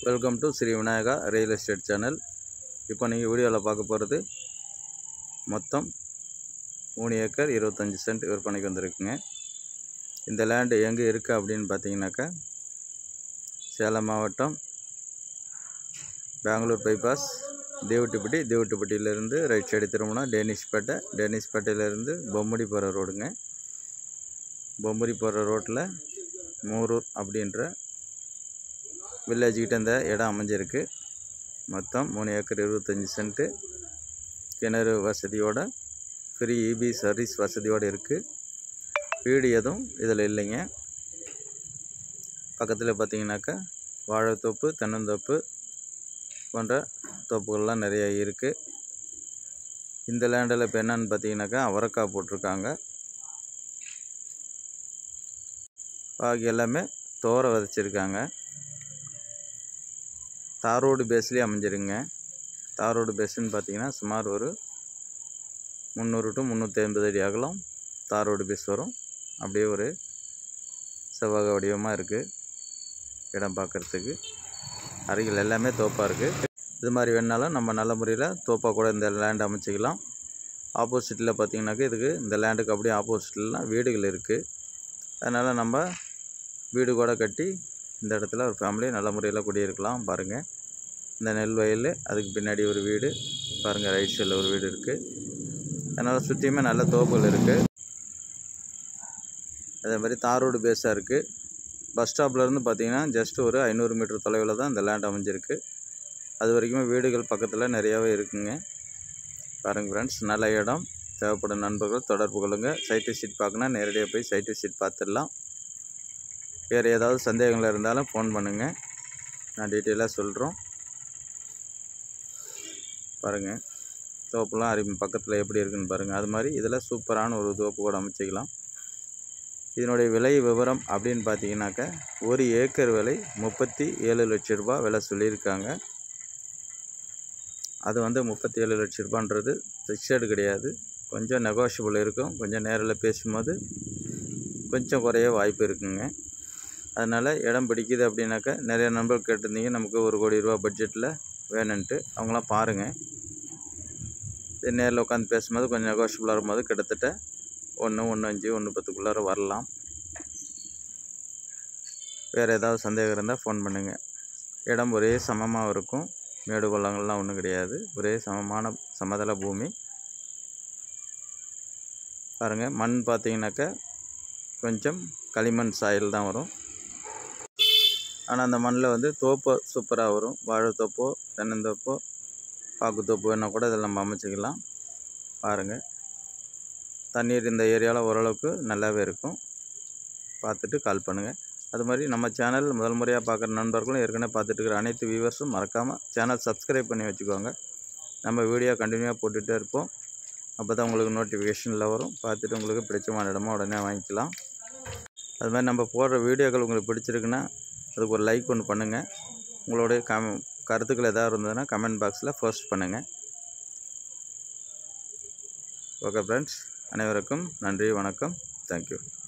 Welcome to Shri Vinayaka real estate channel. இப்போ நீங்கள் வீடியோவில் பார்க்க போகிறது மொத்தம் 3 ஏக்கர் 25 சென்ட் விற்பனைக்கு வந்திருக்குங்க. இந்த லேண்டு எங்கே இருக்குது அப்படின்னு பார்த்தீங்கன்னாக்கா, சேலம் மாவட்டம் பெங்களூர் பைபாஸ் தேவட்டிப்பட்டியிலேருந்து ரைட் சைடு திரும்பினா டேனிஷ்பேட்டையிலேருந்து பொம்முடி போகிற ரோடுங்க. பொம்முடி போகிற ரோட்டில் மூரூர் அப்படின்ற வில்லேஜ்கிட்ட இந்த இடம் அமைஞ்சிருக்கு. மொத்தம் 3 ஏக்கர் 25 சென்ட்டு, கிணறு வசதியோட, ஃப்ரீ இபி சர்வீஸ் வசதியோடு இருக்குது. வீடு எதுவும் இதில் இல்லைங்க. பக்கத்தில் பார்த்தீங்கன்னாக்கா வாழைத்தோப்பு, தென்னந்தோப்பு போன்ற தோப்புகள்லாம் நிறைய இருக்குது. இந்த லேண்டில் இப்போ என்னன்னு பார்த்தீங்கன்னாக்கா அவரைக்காய் போட்டிருக்காங்க. பாக்கி எல்லாமே தோரை விதைச்சிருக்காங்க. தாரோடு பேஸ்லேயே அமைஞ்சிருங்க. தாரோடு பேஸ்ன்னு பார்த்தீங்கன்னா சுமார் ஒரு 300 to 350 அடி அகலம் தாரோடு பேஸ் வரும். அப்படியே ஒரு செவ்வக வடிவமாக இருக்குது. இடம் பார்க்குறதுக்கு அருகில் எல்லாமே தோப்பாக இருக்குது. இது மாதிரி வேணாலும் நம்ம நல்ல முறையில் தோப்பாக கூட இந்த லேண்ட் அமைச்சிக்கலாம். ஆப்போசிட்டில் பார்த்தீங்கன்னாக்கா இதுக்கு இந்த லேண்டுக்கு அப்படியே ஆப்போசிட்லாம் வீடுகள் இருக்குது. அதனால் நம்ம வீடு கூட கட்டி இந்த இடத்துல ஒரு ஃபேமிலி நல்ல முறையில் குடியிருக்கலாம். பாருங்கள், இந்த நெல் வயல், அதுக்கு பின்னாடி ஒரு வீடு பாருங்கள், ரைட் சைடில் ஒரு வீடு இருக்குது. அதனால் சுற்றியுமே நல்ல தோப்புகள் இருக்குது. அதே மாதிரி தாரோடு பேஸாக இருக்குது. பஸ் ஸ்டாப்லேருந்து பார்த்தீங்கன்னா ஜஸ்ட் ஒரு 500 மீட்டர் தொலைவில் தான் இந்த லேண்ட் அமைஞ்சிருக்கு. அது வரைக்குமே வீடுகள் பக்கத்தில் நிறையாவே இருக்குங்க. பாருங்கள் ஃப்ரெண்ட்ஸ், நல்ல இடம். தேவைப்படும் நண்பர்கள் தொடர்பு கொள்ளுங்கள். சைட் விசிட் பார்க்கணுன்னா நேரடியாக போய் சைட் விசிட் பார்த்துடலாம். வேறு ஏதாவது சந்தேகங்கள் இருந்தாலும் ஃபோன் பண்ணுங்கள், நான் டீட்டெயிலாக சொல்கிறோம். பாருங்கள், தோப்புலாம் பக்கத்தில் எப்படி இருக்குன்னு பாருங்கள். அது மாதிரி இதில் சூப்பரான ஒரு தோப்பு கூட அமைச்சிக்கலாம். இதனுடைய விலை விவரம் அப்படின்னு பார்த்தீங்கன்னாக்கா, 1 ஏக்கர் விலை 37 லட்ச ரூபா விலை சொல்லியிருக்காங்க. அது 37 லட்ச ரூபான்றது ஃபிக்ஸடு கிடையாது, கொஞ்சம் நெகோஷியபிள் இருக்கும். கொஞ்சம் நேரில் பேசும்போது கொஞ்சம் குறைய வாய்ப்பு இருக்குங்க. அதனால் இடம் பிடிக்குது அப்படின்னாக்கா, நிறைய நண்பர்கள் கேட்டிருந்தீங்க நமக்கு 1 கோடி ரூபா பட்ஜெட்டில் வேணுன்ட்டு. அவங்களாம் பாருங்கள், நேரில் உட்காந்து பேசும்போது கொஞ்சம் நெகோஷியபிளாக இருக்கும்போது கிட்டத்தட்ட 1.5 1.10 வரலாம். வேறு ஏதாவது சந்தேகம் இருந்தால் ஃபோன் பண்ணுங்கள். இடம் ஒரே சமமாக இருக்கும், மேடு பள்ளங்கள்லாம் ஒன்றும் கிடையாது. ஒரே சமமான சமதள பூமி. பாருங்கள், மண் பார்த்தீங்கன்னாக்கா கொஞ்சம் களிமண் சாயல் தான் வரும். ஆனால் அந்த மண்ணில் தோப்பு சூப்பராக வரும். வாழைத்தோப்போ, தென்னந்தோப்போ, பாக்குத்தோப்பு வேணால் கூட இதில் நம்ம அமைச்சிக்கலாம். பாருங்கள், தண்ணீர் இந்த ஏரியாவில் ஓரளவுக்கு நல்லாவே இருக்கும். பார்த்துட்டு கால் பண்ணுங்கள். அது மாதிரி நம்ம சேனல் முதல் முறையாக பார்க்குற நண்பர்களும் ஏற்கனவே பார்த்துட்டு இருக்கிற அனைத்து வியூவர்ஸும் மறக்காமல் சேனல் சப்ஸ்கிரைப் பண்ணி வச்சுக்கோங்க. நம்ம வீடியோ கண்டினியூவாக போட்டுகிட்டே இருப்போம். அப்போ தான் உங்களுக்கு நோட்டிஃபிகேஷனில் வரும். பார்த்துட்டு உங்களுக்கு பிடிச்சமான இடமா உடனே வாங்கிக்கலாம். அது மாதிரி நம்ம போடுற வீடியோக்கள் உங்களுக்கு பிடிச்சிருக்குன்னா அதுக்கு ஒரு லைக் ஒன்று பண்ணுங்கள். உங்களுடைய கருத்துக்கள் எதாவது இருந்ததுன்னா கமெண்ட் பாக்ஸில் போஸ்ட் பண்ணுங்கள். ஓகே ஃப்ரெண்ட்ஸ், அனைவருக்கும் நன்றி, வணக்கம், தேங்க்யூ.